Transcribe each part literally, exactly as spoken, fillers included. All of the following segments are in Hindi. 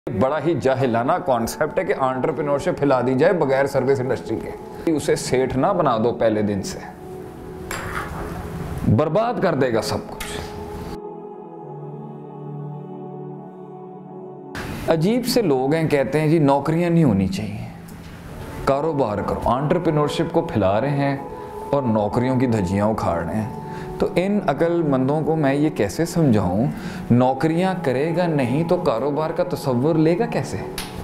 बड़ा ही जाहिलाना कॉन्सेप्ट है कि एंटरप्रेन्योरशिप फैला दी जाए बगैर सर्विस इंडस्ट्री के। उसे सेठ ना बना दो पहले दिन से, बर्बाद कर देगा सब कुछ। अजीब से लोग हैं, कहते हैं जी नौकरियां नहीं होनी चाहिए, कारोबार करो। एंटरप्रेन्योरशिप को फैला रहे हैं और नौकरियों की धज्जियां उखाड़ रहे हैं। तो इन अक्लमंदों को मैं ये कैसे समझाऊं, नौकरियां करेगा नहीं तो कारोबार का तसव्वुर लेगा कैसे?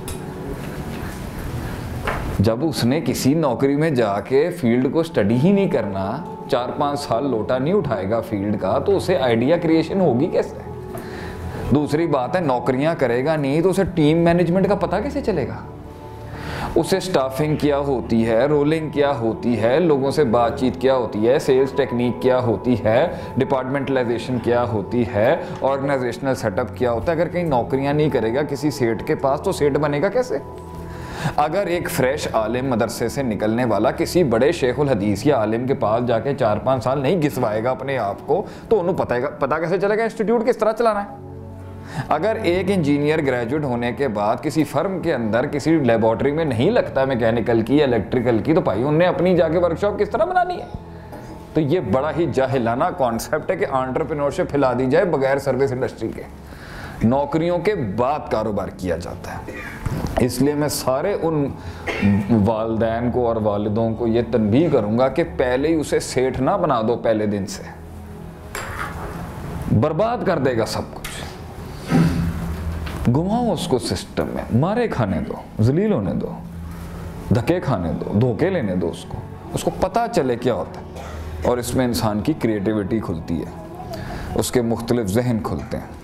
जब उसने किसी नौकरी में जाके फील्ड को स्टडी ही नहीं करना, चार पांच साल लोटा नहीं उठाएगा फील्ड का, तो उसे आइडिया क्रिएशन होगी कैसे? दूसरी बात है, नौकरियां करेगा नहीं तो उसे टीम मैनेजमेंट का पता कैसे चलेगा? उसे स्टाफिंग क्या होती है, रोलिंग क्या होती है, लोगों से बातचीत क्या होती है, सेल्स टेक्निक क्या होती है, डिपार्टमेंटलाइजेशन क्या होती है, ऑर्गेनाइजेशनल सेटअप क्या होता है। अगर कहीं नौकरियां नहीं करेगा किसी सेठ के पास तो सेठ बनेगा कैसे? अगर एक फ्रेश आलिम मदरसे से निकलने वाला किसी बड़े शेखुल हदीस या आलिम के पास जाके चार पाँच साल नहीं घिसवाएगा अपने आप को, तो उन्हें पता पता कैसे चलेगा इंस्टीट्यूट किस तरह चलाना है? अगर एक इंजीनियर ग्रेजुएट होने के बाद किसी फर्म के अंदर किसी लेबोरेटरी में नहीं लगता मैकेनिकल की, इलेक्ट्रिकल की, तो भाई उन्हें अपनी जाके वर्कशॉप किस तरह बनानी है? तो ये बड़ा ही जाहिलाना कॉन्सेप्ट है कि एंटरप्रेन्योरशिप फैला दी जाए बगैर सर्विस इंडस्ट्री के। नौकरियों के बाद कारोबार किया जाता है। इसलिए मैं सारे उन वालिदैन को और वालिदों को ये तनबीह करूंगा कि पहले ही उसे सेठ ना बना दो पहले दिन से, बर्बाद कर देगा सब कुछ। घुमाओ उसको सिस्टम में, मारे खाने दो, जलील होने दो, धक्के खाने दो, धोखे लेने दो उसको, उसको पता चले क्या होता है। और इसमें इंसान की क्रिएटिविटी खुलती है, उसके मुख्तलिफ जहन खुलते हैं।